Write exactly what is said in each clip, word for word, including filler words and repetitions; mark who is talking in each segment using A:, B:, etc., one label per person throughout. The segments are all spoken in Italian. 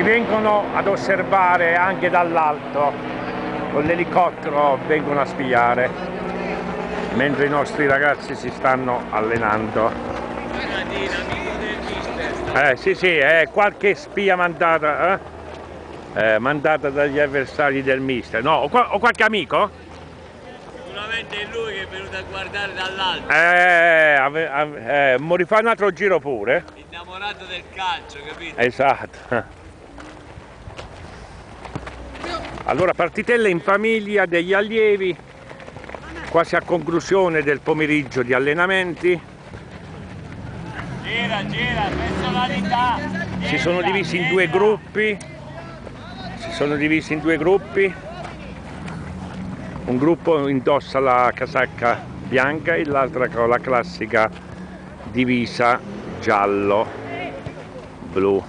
A: Ci vengono ad osservare anche dall'alto, con l'elicottero vengono a spiare, mentre i nostri ragazzi si stanno allenando. Eh sì sì, è qualche spia mandata, eh? Eh, mandata dagli avversari del mister. No, o, o qualche amico?
B: Sicuramente è lui che è venuto a guardare dall'alto.
A: Eh, ave, ave, eh, mo rifà un altro giro pure.
B: Innamorato del calcio, capito?
A: Esatto. Allora, partitella in famiglia degli allievi, quasi a conclusione del pomeriggio di allenamenti.
B: Gira, gira, personalità.
A: Si sono divisi in due gruppi. Si sono divisi in due gruppi. Un gruppo indossa la casacca bianca e l'altra con la classica divisa giallo-blu.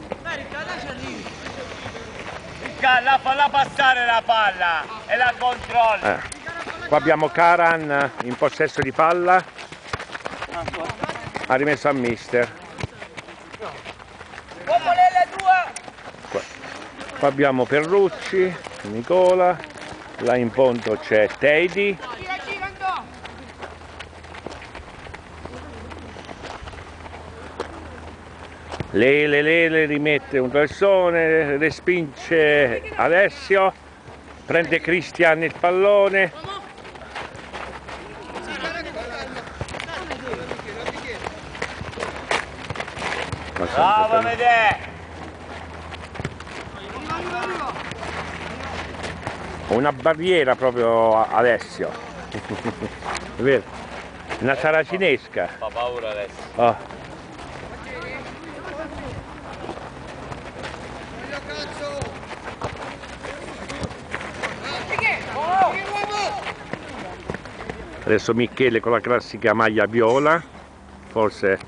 B: La falla passare la palla e la controlla.
A: Eh. Qua abbiamo Karan in possesso di palla. Ha rimesso a mister. Qua, qua abbiamo Perrucci, Nicola. Là in ponto c'è Teidi. Lele Lele rimette un traversone, respinge Alessio, prende Cristian il pallone.
B: Bravo Medè!
A: Una barriera proprio Alessio. È vero? Una saracinesca.
B: Fa paura adesso.
A: Oh. Adesso Michele con la classica maglia viola, forse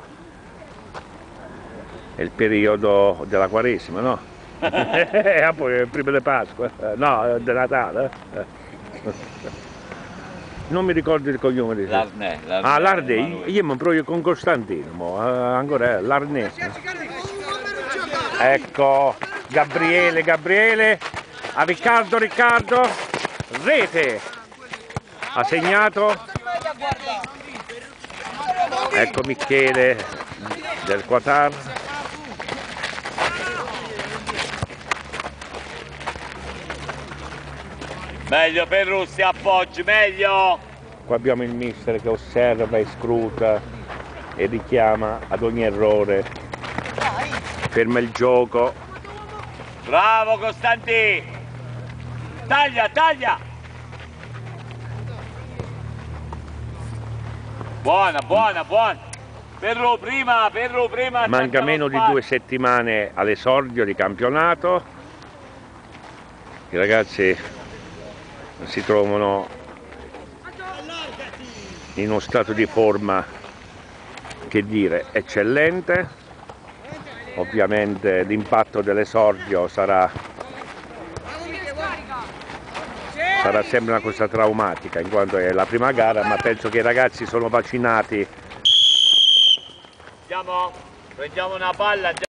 A: è il periodo della Quaresima, no? Ah, poi è il primo di Pasqua, no, di Natale. Non mi ricordo il cognome di
B: Larnè.
A: Ah, Larnè, io mi provo con Costantino, mo, ancora è Larnè. Ecco, Gabriele, Gabriele, a Riccardo, Riccardo, rete! Ha segnato. Ecco Michele del Qatar.
B: Meglio per Russi, appoggi, meglio!
A: Qua abbiamo il mister che osserva e scruta e richiama ad ogni errore. Ferma il gioco.
B: Bravo Costanti! Taglia, taglia! Buona, buona, buona! Perro prima, Perro prima!
A: Manca meno di due settimane all'esordio di campionato. I ragazzi si trovano in uno stato di forma, che dire, eccellente. Ovviamente l'impatto dell'esordio sarà, sarà sempre una cosa traumatica, in quanto è la prima gara, ma penso che i ragazzi sono vaccinati.
B: Andiamo, prendiamo una palla.